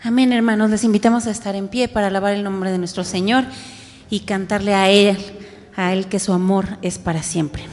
Amén, hermanos. Les invitamos a estar en pie para alabar el nombre de nuestro Señor y cantarle a Él que su amor es para siempre.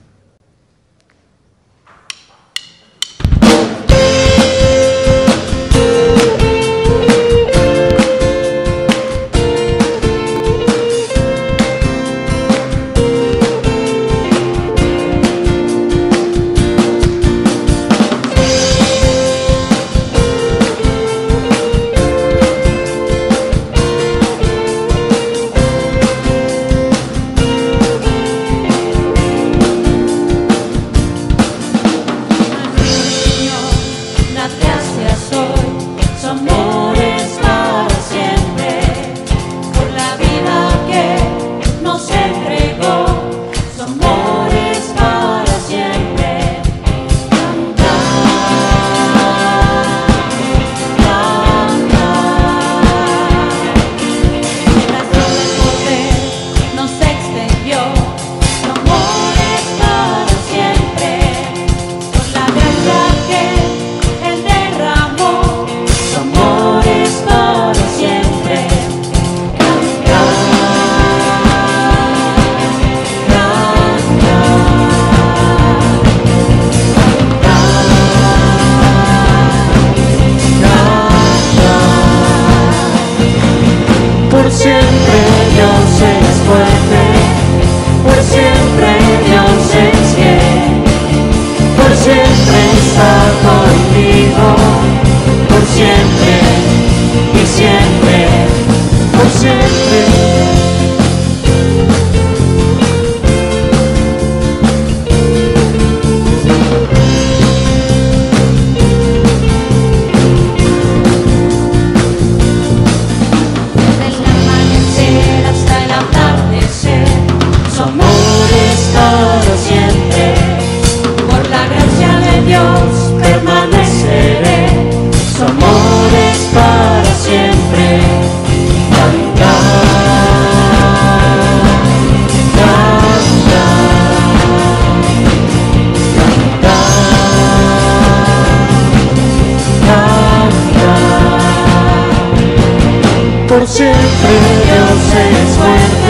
Por siempre Dios es fuerte,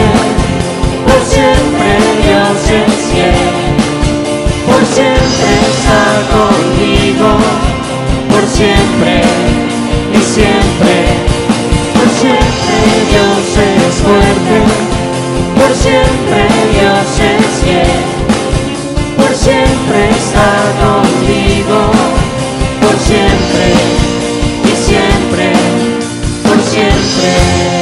por siempre Dios es fiel, por siempre está conmigo, por siempre y siempre. Por siempre Dios es fuerte, por siempre Dios es fiel, por siempre está conmigo, por siempre y siempre. Por siempre.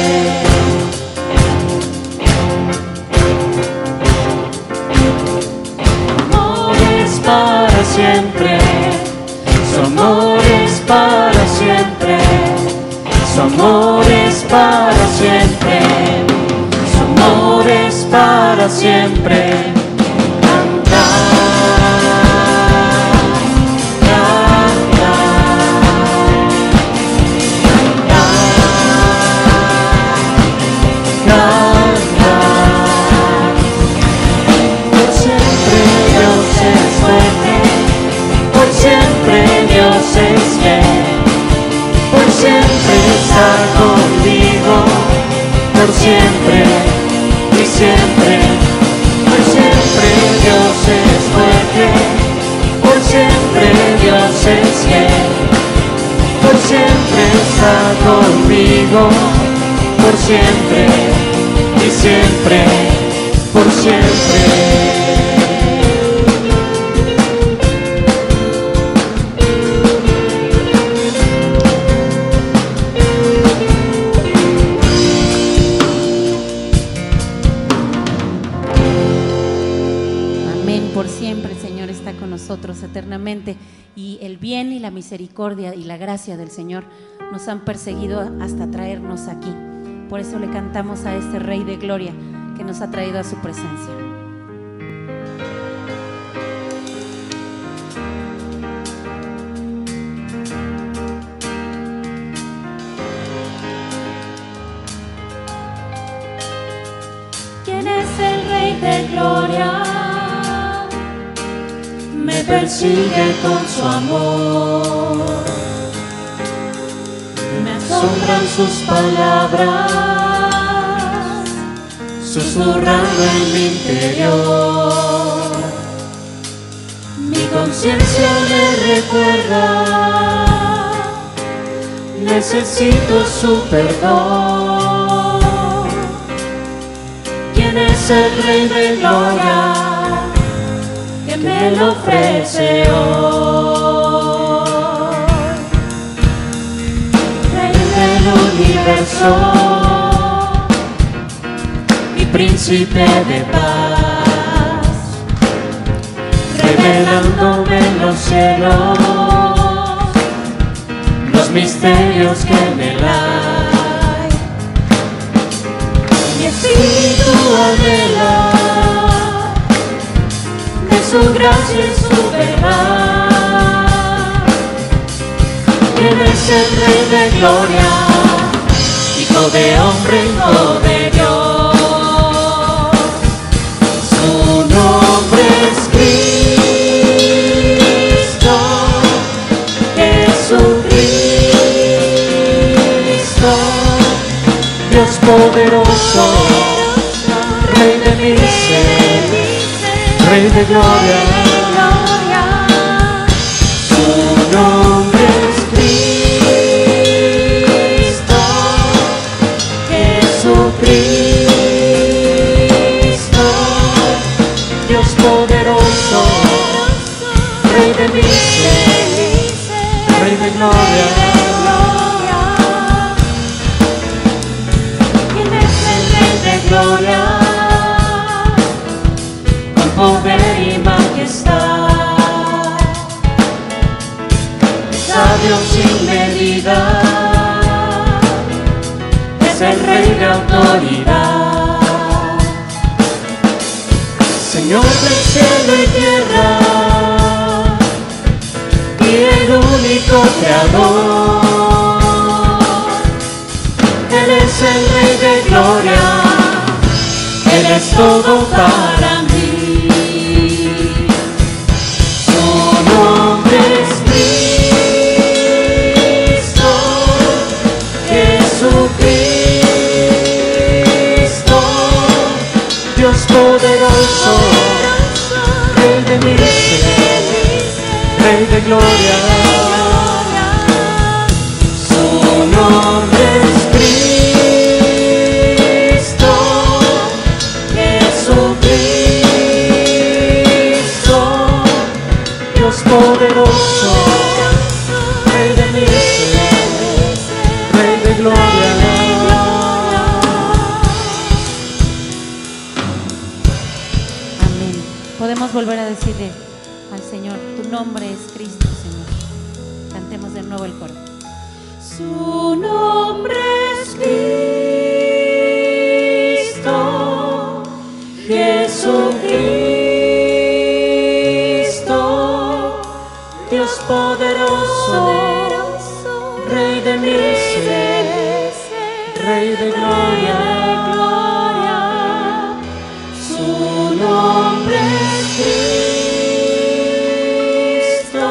Amor es para siempre, su amor es para siempre, su amor es para siempre, su amor es para siempre. Conmigo por siempre y siempre, por siempre Dios es fuerte, por siempre Dios es fiel, por siempre está conmigo, por siempre y siempre, por siempre. Por siempre el Señor está con nosotros eternamente, y el bien y la misericordia y la gracia del Señor nos han perseguido hasta traernos aquí. Por eso le cantamos a este Rey de Gloria que nos ha traído a su presencia. ¿Quién es el Rey de Gloria? Me persigue con su amor, me asombran sus palabras, susurrando en mi interior. Mi conciencia me recuerda, necesito su perdón. ¿Quién es el Rey de Gloria que me lo ofrece hoy? Rey del universo, mi príncipe de paz, revelándome en los cielos los misterios que me dan. Mi espíritu anhela de su gracia y su verdad. Él es el Rey de Gloria, Hijo de hombre, Hijo de Dios. Su nombre es Cristo, Jesucristo, Dios poderoso, Rey de mi ser, Rey de gloria. Su nombre es Cristo, Jesucristo, Dios poderoso, Rey de mi ser, Rey de gloria. ¿Quién es el Rey de gloria? Con poder y majestad, sabio sin medida, es el Rey de autoridad. Señor del cielo y tierra, y el único creador. Él es el Rey de gloria, Él es todo para mí. Su nombre es Cristo, Jesucristo, Dios poderoso, Rey de mi ser, Rey de gloria. Su nombre es Cristo, Jesucristo, Dios poderoso, Rey de mi ser, Rey de gloria. Amén. Podemos volver a decirle al Señor, tu nombre es Cristo, Señor. Cantemos de nuevo el coro. Su nombre es Cristo, Jesucristo, Dios poderoso, Rey de mi ser, Rey de gloria. Su nombre es Cristo,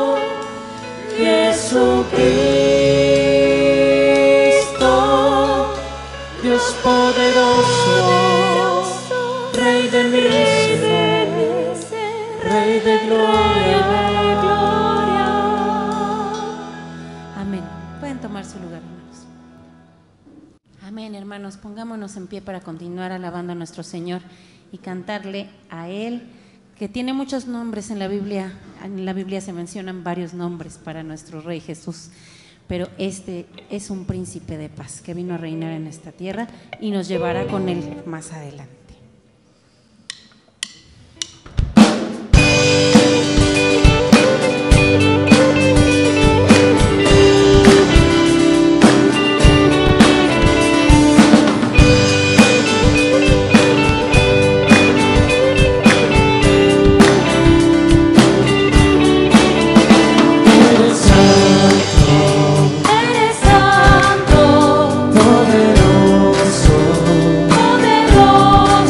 Jesucristo, Dios poderoso, Rey de mi ser, Rey de gloria. Amén. Pueden tomar su lugar, hermanos. Amén, hermanos. Pongámonos en pie para continuar alabando a nuestro Señor y cantarle a Él, que tiene muchos nombres en la Biblia. En la Biblia se mencionan varios nombres para nuestro Rey Jesús, pero este es un príncipe de paz que vino a reinar en esta tierra y nos llevará con Él más adelante. Eres santo, poderoso,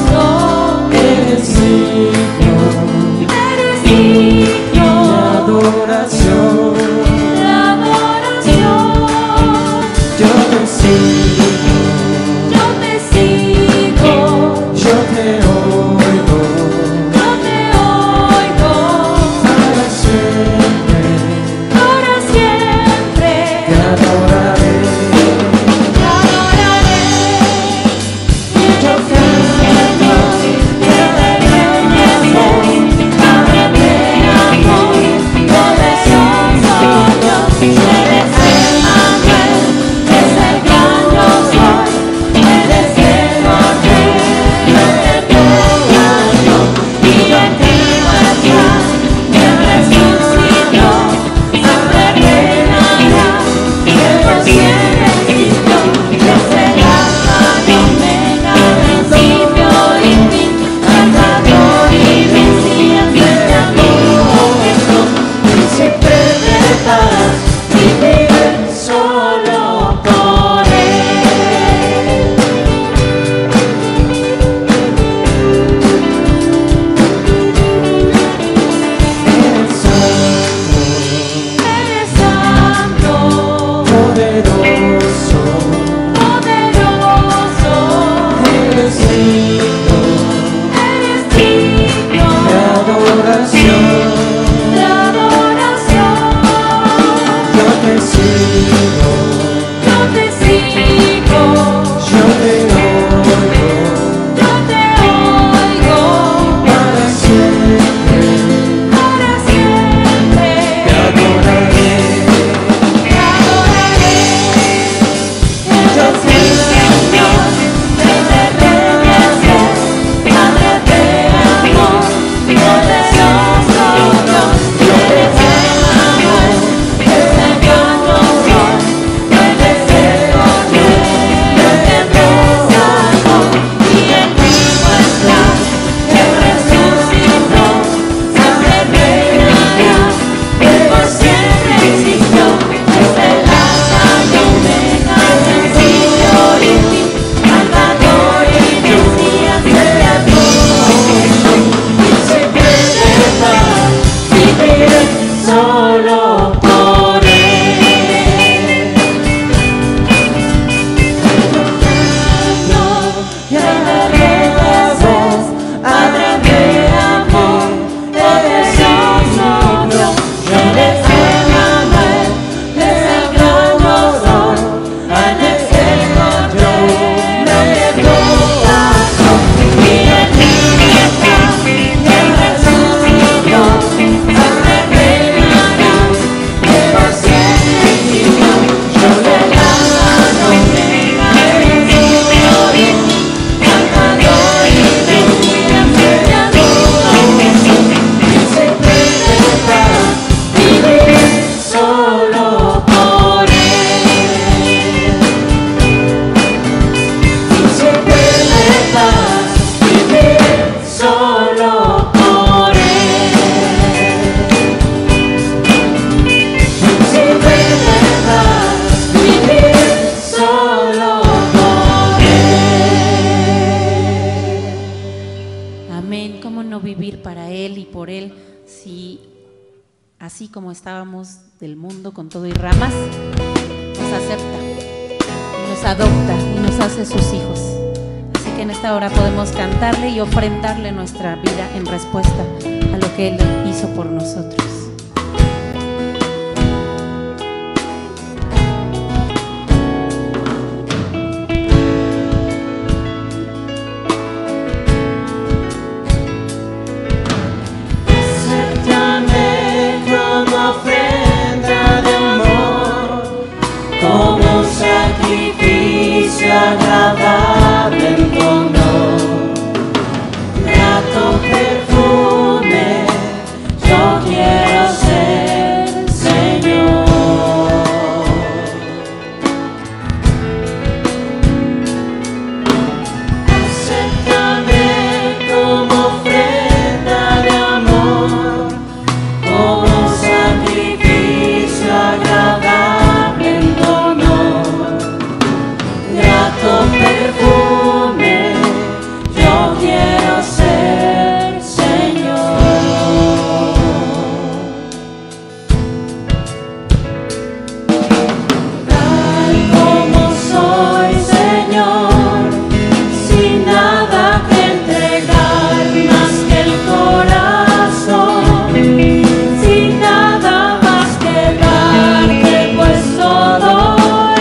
¿Cómo no vivir para Él y por Él si así como estábamos del mundo con todo y ramas, nos acepta, y nos adopta y nos hace sus hijos? Así que en esta hora podemos cantarle y ofrendarle nuestra vida en respuesta a lo que Él hizo por nosotros. Agradable en tu honor, grato perfume, yo quiero ser, Señor. Acéptame como ofrenda de amor, como sacrificio agradable en tu honor. Grato perfume, yo quiero ser, Señor. Tal como soy, Señor, sin nada que entregar más que el corazón, sin nada más que darte, pues todo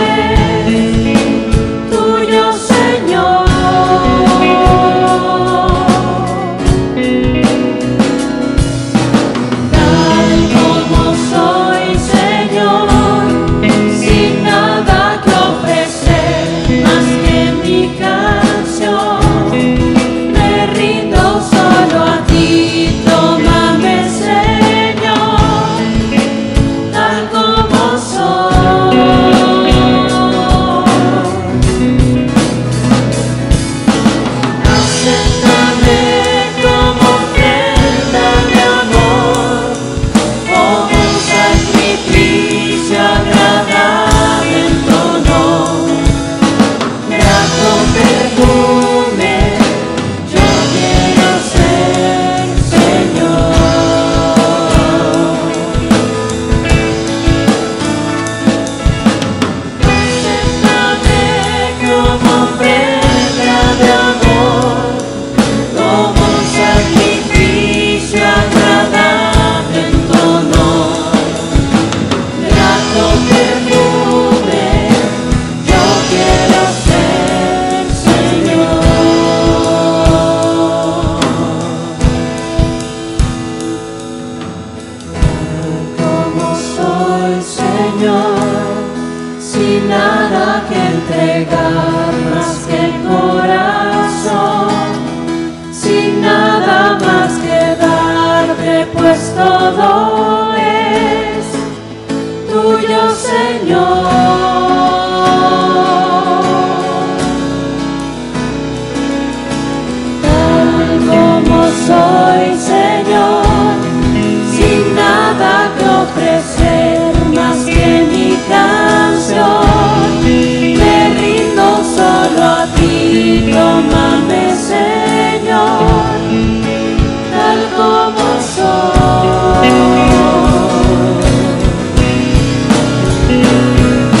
sin nada que entregar más que el corazón, sin nada más que darte, pues todo es tuyo, Señor. Tal como soy, Señor, sin nada que ofrecer más que mi canción, me rindo solo a ti, tómame, Señor, tal como soy.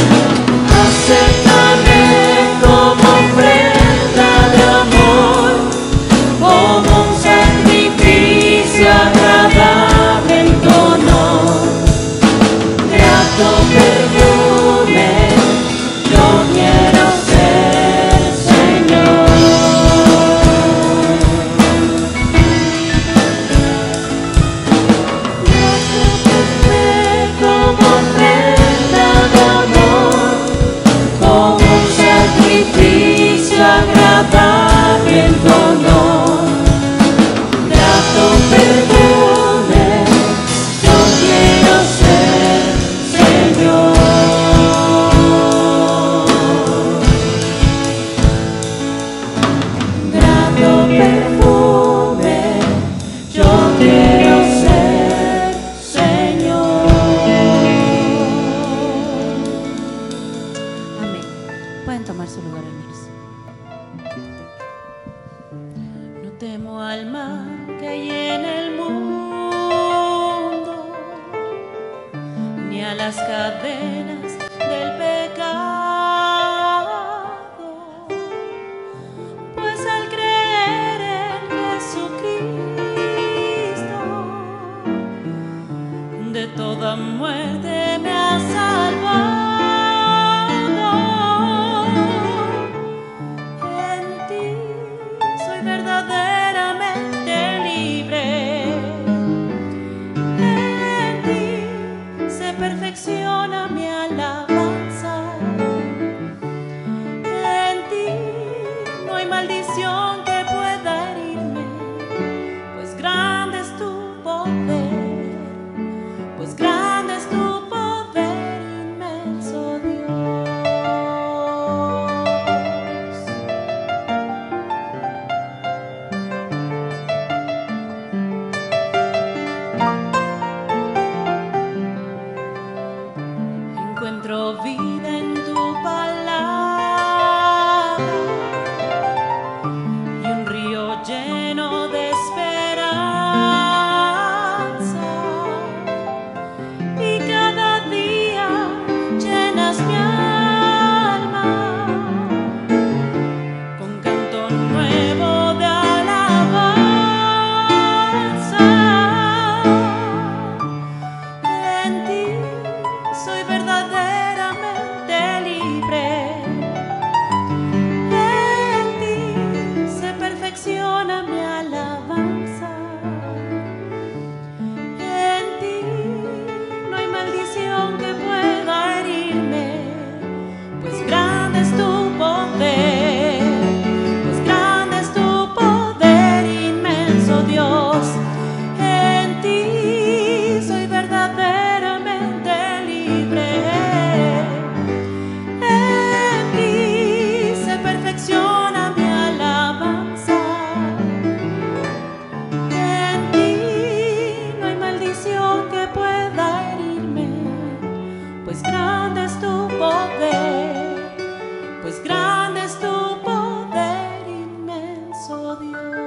temo al mal que hay en el mundo, ni a las cadenas del pecado, pues al creer en Jesucristo, de toda muerte me ha salvado. Perfecciona mi alabanza. En ti no hay maldición que pueda herirme, pues grande es tu poder, pues grande es tu poder, inmenso Dios. Encuentro vida en tu palabra y un río lleno de esperanza, y cada día llenas mi alma con canto nuevo de alabanza. En ti soy verdaderamente libre. En ti se perfecciona mi alabanza. En ti no hay maldición que pueda herirme, pues grande es tu poder, pues grande es tu poder, inmenso Dios. En ti soy verdaderamente libre. En ti se perfecciona mi alabanza. En ti no hay maldición que pueda herirme, pues grande es tu poder, pues grande es tu poder, inmenso Dios.